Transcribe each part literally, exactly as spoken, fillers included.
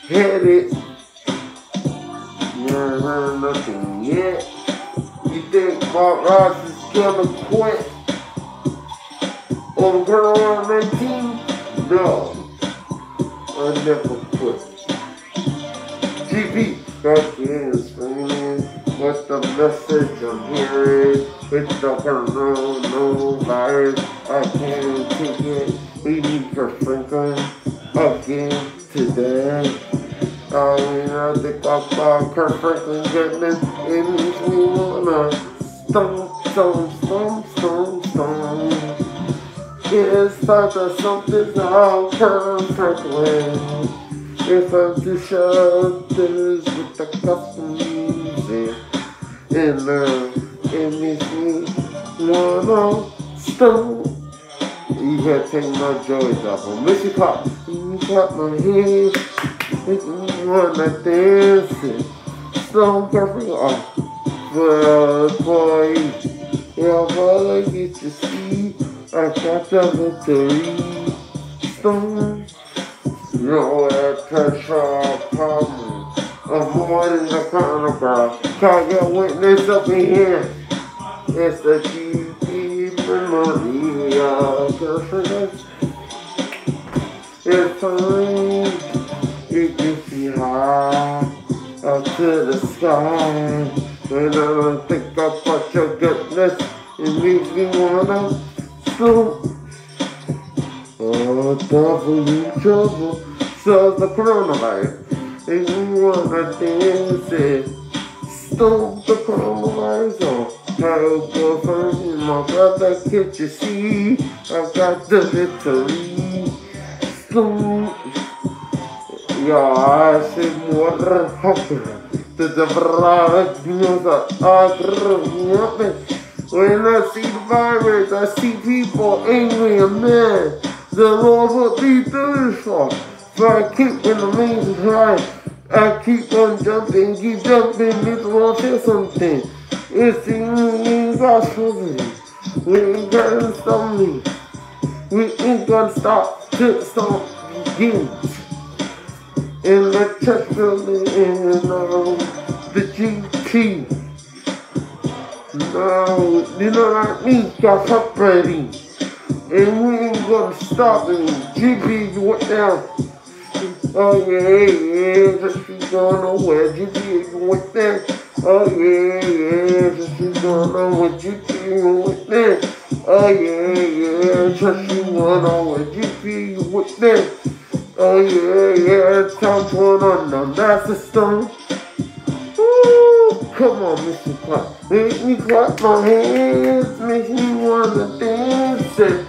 headed. You ain't heard nothing yet. You think Mark Ross is gonna quit on Girl nineteen? No, I never quit. G B back in screaming with the message I'm hearing. It's the coronavirus. I can't take it. We need for Franklin again today. I mean, I think about Kirk Franklin goodness. It makes me wanna stomp, stomp, stomp, stomp, stomp. It's like the something's out, Kirk Franklin. If I'm to shut this with the custom music, and uh, it makes me wanna stomp. You gotta take my joys off. Well, Missy Pop, you clap my hands, make me wanna dance it. Stomp perfect off. But boy, yeah, all I get to see, I got the victory. Stomp. You know that pressure problem. I'm more than the kind of girl. Can't get witness up in here. It's the G P memory of girlfriend. It's time. You can see high up to the sky. When I think about your goodness, it makes me wanna slow. Oh, double trouble. So the coronavirus, if you wanna dance it, stop the coronavirus on. I'll go find my brother, can't you see? I got the victory. Stop. Yeah, I see more happening. The devoured news are agreeing. When I see the virus, I see people angry and mad. The Lord will be thirty-four. So I keep in the main high. I keep on jumping, keep jumping, it's gonna feel something. It's the only gospel. We ain't gonna stop me. We ain't gonna stop till stop begins. In the church building, in um, the G P. No, you know what I mean? Got separating. And we ain't gonna stop it. G P, you went down. Oh yeah, yeah, just keep going nowhere. G P, you went there. Oh yeah, yeah, just keep going nowhere. G P, you went there. Oh yeah, yeah, just keep going nowhere. G P, you went there. Oh yeah, yeah, time going on now. That's the stone. Woo, come on, Mister Clap. Make me clap my hands, make me wanna dance it.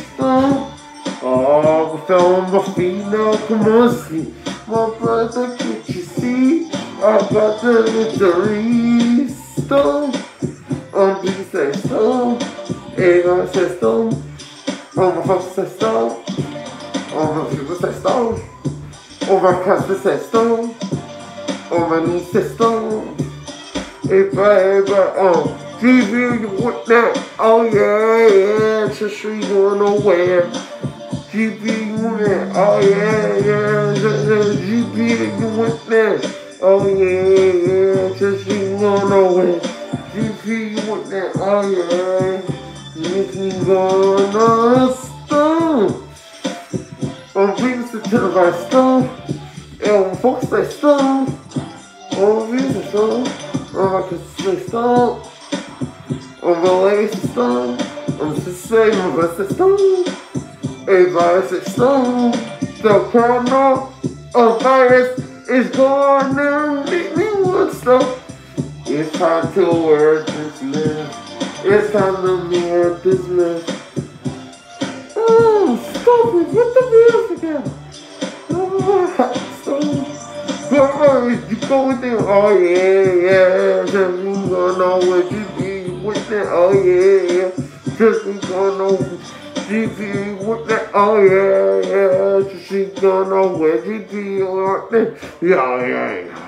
Oh, I fell on my feet now, come on, see. My brother, can't you see? I got the victory. Stone. Um, people say stone. Everyone says stone. All my folks say stone. All my people say stone. All my cousins say stone. All my niece say stone. If I ever, um, G V, you want that? Oh yeah, yeah, it's a street going nowhere. G P, you want that? Oh yeah, yeah, G P, you want that? Oh yeah, yeah, it's a street going nowhere. G P, you want that? Oh yeah, makes me gonna stone. I'm bringing to the right stone. And folks say stone. Oh, reason stone. Oh, I can say stone. On the latest stone, I'm just saying my best stone. Everybody says stone. The coronavirus is going to make me want stone. It's time to wear this mess. It's time to wear this mess. Oh, stop it with the music again. Oh, stone. Oh, you going there? Oh yeah, yeah. Just me going on with you. With that, oh yeah, yeah, just be going on G P with that, oh yeah, yeah, just be going on with G P like that, yeah, yeah, yeah.